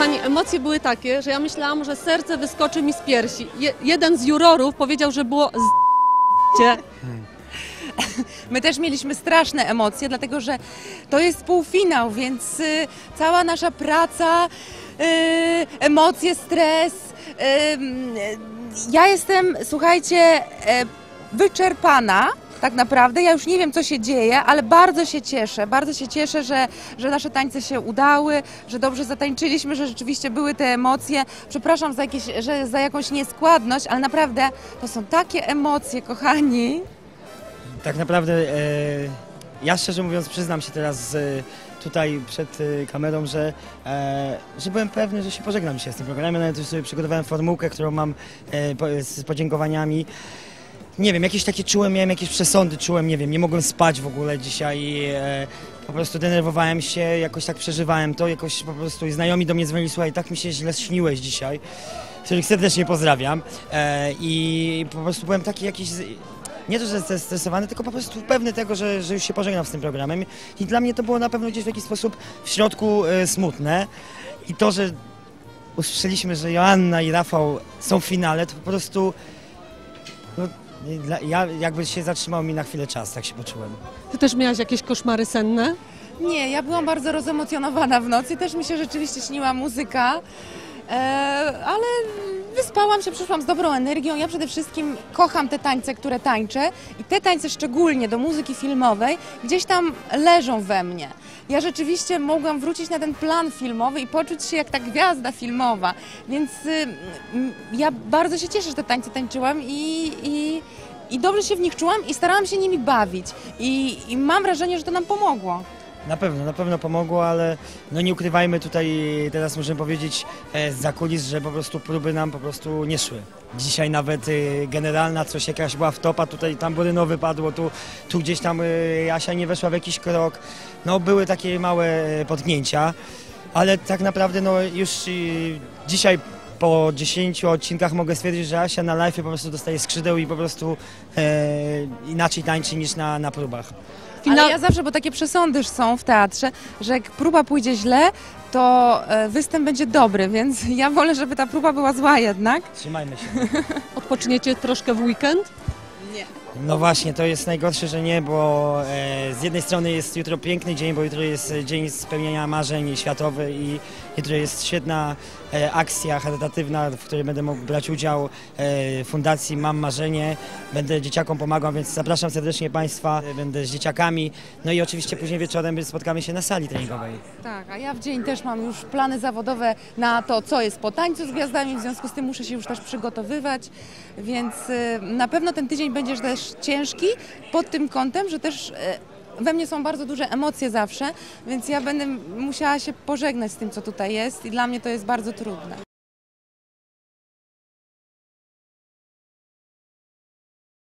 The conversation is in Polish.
Kochani, emocje były takie, że ja myślałam, że serce wyskoczy mi z piersi. Jeden z jurorów powiedział, że było z***cie. My też mieliśmy straszne emocje, dlatego że to jest półfinał, więc cała nasza praca, emocje, stres. Ja jestem, słuchajcie, wyczerpana. Tak naprawdę, ja już nie wiem, co się dzieje, ale bardzo się cieszę, że nasze tańce się udały, że dobrze zatańczyliśmy, że rzeczywiście były te emocje. Przepraszam za jakąś nieskładność, ale naprawdę to są takie emocje, kochani. Tak naprawdę, ja szczerze mówiąc przyznam się teraz tutaj przed kamerą, że byłem pewny, że się pożegnam dzisiaj z tym programem. Nawet już sobie przygotowałem formułkę, którą mam z podziękowaniami. Nie wiem, jakieś takie czułem, miałem jakieś przesądy, nie wiem, nie mogłem spać w ogóle dzisiaj, po prostu denerwowałem się, jakoś tak przeżywałem to, jakoś po prostu i znajomi do mnie dzwonili, słuchaj, tak mi się źle śniłeś dzisiaj, których serdecznie pozdrawiam i po prostu byłem taki jakiś, nie to, że zestresowany, tylko po prostu pewny tego, że już się pożegnam z tym programem i dla mnie to było na pewno gdzieś w jakiś sposób w środku smutne i to, że usłyszeliśmy, że Joanna i Rafał są w finale, to po prostu... No, ja jakby się zatrzymał mi na chwilę czas, tak się poczułem. Ty też miałaś jakieś koszmary senne? Nie, ja byłam bardzo rozemocjonowana w nocy, też mi się rzeczywiście śniła muzyka, ale wyspałam się, przyszłam z dobrą energią. Ja przede wszystkim kocham te tańce, które tańczę i te tańce szczególnie do muzyki filmowej gdzieś tam leżą we mnie. Ja rzeczywiście mogłam wrócić na ten plan filmowy i poczuć się jak ta gwiazda filmowa, więc ja bardzo się cieszę, że te tańce tańczyłam i dobrze się w nich czułam i starałam się nimi bawić i mam wrażenie, że to nam pomogło. Na pewno pomogło, ale no nie ukrywajmy tutaj, teraz możemy powiedzieć zza kulis, że po prostu próby nam po prostu nie szły. Dzisiaj nawet generalna coś jakaś była w top, a tutaj tamburyno wypadło, tu gdzieś tam Asia nie weszła w jakiś krok. No były takie małe potknięcia, ale tak naprawdę no już dzisiaj po 10 odcinkach mogę stwierdzić, że Asia na live po prostu dostaje skrzydeł i po prostu inaczej tańczy niż na próbach. Ale ja zawsze, bo takie przesądy są w teatrze, że jak próba pójdzie źle, to występ będzie dobry, więc ja wolę, żeby ta próba była zła jednak. Trzymajmy się. Odpoczniecie troszkę w weekend? Nie. No właśnie, to jest najgorsze, że nie, bo z jednej strony jest jutro piękny dzień, bo jutro jest dzień spełniania marzeń światowy i jutro jest świetna akcja charytatywna, w której będę mógł brać udział w fundacji Mam Marzenie. Będę dzieciakom pomagał, więc zapraszam serdecznie Państwa, będę z dzieciakami. No i oczywiście później wieczorem spotkamy się na sali treningowej. Tak, a ja w dzień też mam już plany zawodowe na to, co jest po tańcu z gwiazdami, w związku z tym muszę się już też przygotowywać, więc na pewno ten tydzień będzie też ciężki pod tym kątem, że też we mnie są bardzo duże emocje zawsze, więc ja będę musiała się pożegnać z tym, co tutaj jest i dla mnie to jest bardzo trudne.